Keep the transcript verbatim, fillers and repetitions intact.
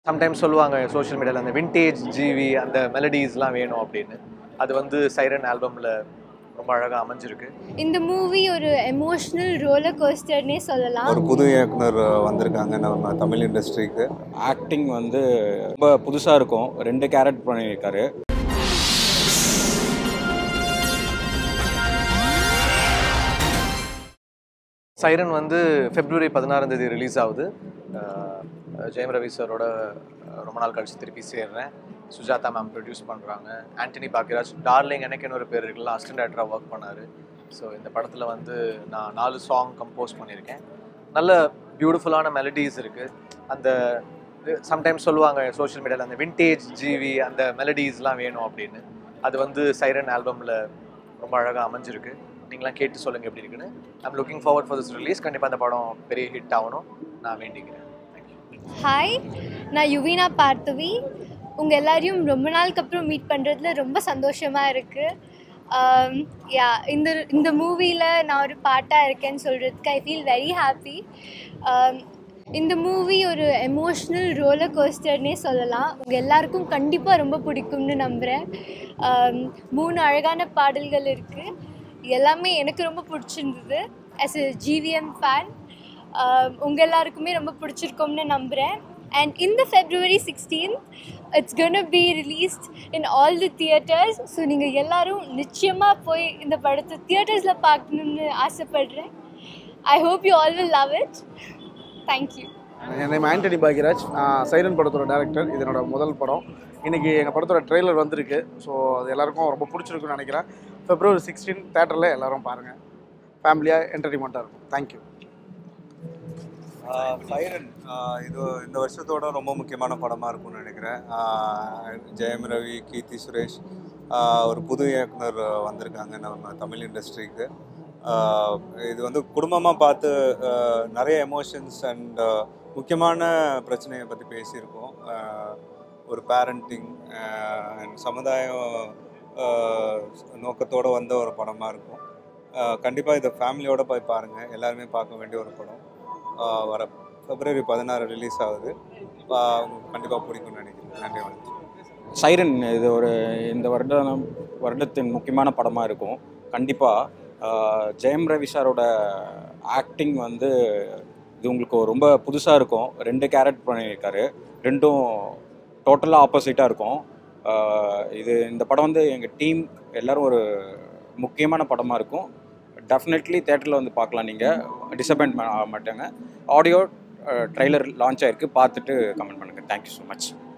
Sometimes சொல்லுவாங்க social மீடியால அந்த விண்டேஜ் ஜிவி அந்த மெலடிஸ்லாம் வேணும் அப்படின்னு. அது வந்து சைரன் ஆல்பம்ல ரொம்ப அழகா அமைஞ்சிருக்கு. இந்த மூவி ஒரு எமோஷனல் ரோலர் கோஸ்டர்னே சொல்லலாம். ஒரு புது இயக்குனர் வந்திருக்காங்க நம்ம தமிழ் இண்டஸ்ட்ரிக்கு. ஆக்டிங் வந்து ரொம்ப புதுசா இருக்கும். ரெண்டு கேரக்டர் பண்ணியிருக்காரு. சைரன் வந்து பிப்ரவரி பதினாறாம் தேதி ரிலீஸ் ஆகுது. ஜெயம் ரவி சாரோட ரொம்ப நாள் கழிச்சு திருப்பி சேர்றேன். சுஜாதா மேம் ப்ரொடியூஸ் பண்ணுறாங்க. ஆண்டனி பாக்யராஜ் டார்லிங் எனக்கு இன்னொரு பேர் இருக்குல்ல அசிஸ்டன்ட் டைரக்டராக ஒர்க் பண்ணார். ஸோ இந்த படத்தில் வந்து நான் நாலு சாங் கம்போஸ் பண்ணியிருக்கேன். நல்ல பியூட்டிஃபுல்லான மெலடிஸ் இருக்குது. அந்த சம்டைம்ஸ் சொல்லுவாங்க சோஷியல் மீடியாவில் அந்த விண்டேஜ் ஜிவி அந்த மெலடிஸ்லாம் வேணும் அப்படின்னு. அது வந்து சைரன் ஆல்பமில் ரொம்ப அழகாக அமைஞ்சிருக்கு. நீங்களாம் கேட்டு சொல்லுங்கள் எப்படி இருக்குன்னு. I'm looking forward for this release. கண்டிப்பாக அந்த படம் பெரிய ஹிட் ஆகணும் நான் வேண்டிக்கிறேன். ஹாய், நான் யுவினா பார்த்தவி. உங்கள் எல்லாரையும் ரொம்ப நாளுக்கு அப்புறம் மீட் பண்ணுறதுல ரொம்ப சந்தோஷமாக இருக்குது. யா இந்த இந்த மூவியில் நான் ஒரு பாட்டாக இருக்கேன்னு சொல்கிறதுக்கு ஐ ஃபீல் வெரி ஹாப்பி. இந்த மூவி ஒரு எமோஷ்னல் ரோலர் கோஸ்டர்னே சொல்லலாம். உங்கள் எல்லாருக்கும் கண்டிப்பாக ரொம்ப பிடிக்கும்னு நம்புகிறேன். மூணு அழகான பாடல்கள் இருக்குது. எல்லாமே எனக்கு ரொம்ப பிடிச்சிருந்தது. ஆஸ் எ ஜிவிஎம் ஃபேன் உங்கள் எல்லாருக்குமே ரொம்ப பிடிச்சிருக்கோம்னு நம்புகிறேன். அண்ட் இந்த February sixteenth it's gonna be released in all the theatres. So நீங்கள் எல்லோரும் நிச்சயமாக போய் இந்த படத்தை தியேட்டர்ஸில் பார்க்கணுன்னு ஆசைப்படுறேன். I hope you all will love it. Thank you. என் நேம் ஆண்டனி பாக்யராஜ். சைரன் படத்தோட டேரக்டர். இது என்னோட முதல் படம். இன்றைக்கி எங்கள் படத்தோட ட்ரெய்லர் வந்திருக்கு. ஸோ அது எல்லாருக்கும் ரொம்ப பிடிச்சிருக்குன்னு நினைக்கிறேன். ஃபெப்ரவரி சிக்ஸ்டீன் தேட்டரில் எல்லோரும் பாருங்கள். ஃபேமிலியாக என்டர்டெயின்மெண்ட்டாக இருக்கும். தேங்க்யூ. சைரன் இது இந்த வருஷத்தோட ரொம்ப முக்கியமான படமாக இருக்கும்னு நினைக்கிறேன். ஜெயம் ரவி, கீர்த்தி சுரேஷ் ஒரு புது இயக்குனர் வந்திருக்காங்க நம்ம தமிழ் இண்டஸ்ட்ரிக்கு. இது வந்து குடும்பமாக பார்த்து நிறைய எமோஷன்ஸ் அண்ட் முக்கியமான பிரச்சனையை பற்றி பேசியிருக்கோம். ஒரு பேரண்டிங் அண்ட் சமுதாயம் நோக்கத்தோடு வந்த ஒரு படமாக இருக்கும். கண்டிப்பாக இதை ஃபேமிலியோடு போய் பாருங்கள். எல்லாருமே பார்க்க வேண்டிய ஒரு படம். வர பிப்ரவரி பதினாறு ரிலீஸ் ஆகுது. கண்டிப்பாக பிடிக்கும்னு நினைக்கிறேன். நன்றி, வணக்கம். சைரன் இது ஒரு இந்த வருடம் வருடத்தின் முக்கியமான படமாக இருக்கும். கண்டிப்பாக ஜெயம் ரவி சாரோட ஆக்டிங் வந்து இது உங்களுக்கு ரொம்ப புதுசாக இருக்கும். ரெண்டு கேரக்டர் பண்ணியிருக்காரு. ரெண்டும் டோட்டலாக ஆப்போசிட்டாக இருக்கும். இது இந்த படம் வந்து எங்கள் டீம் எல்லோரும் ஒரு முக்கியமான படமாக இருக்கும். டெஃபினெட்லி தேட்டரில் வந்து பார்க்கலாம். நீங்கள் டிசப்பாயின்ட் ஆக மாட்டாங்க. ஆடியோ ட்ரெய்லர் லான்ச் ஆகிருக்கு. பார்த்துட்டு கமெண்ட் பண்ணுங்கள். Thank you so much.